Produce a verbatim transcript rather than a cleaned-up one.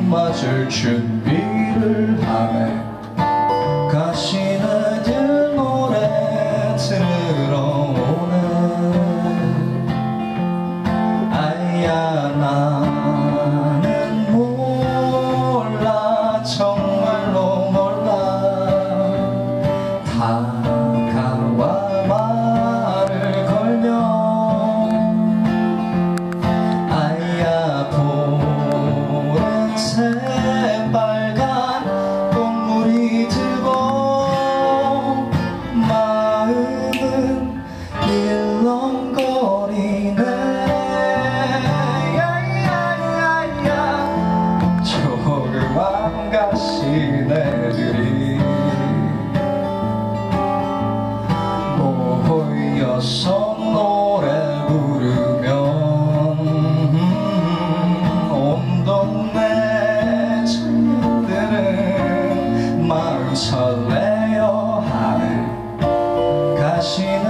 맞을 준비를 하네. 가시나들 노래 들으러 오네. 아야 나는 몰라, 정말로 몰라. 다가와 말을 걸면 아야 보는 새빨간 꽃무리 들고 마음은 일렁거리네. 야야야야 조그만 가시네들이 모여서 노래 부르면 온 동네 청년들은 마음 설레어 하네. 가시는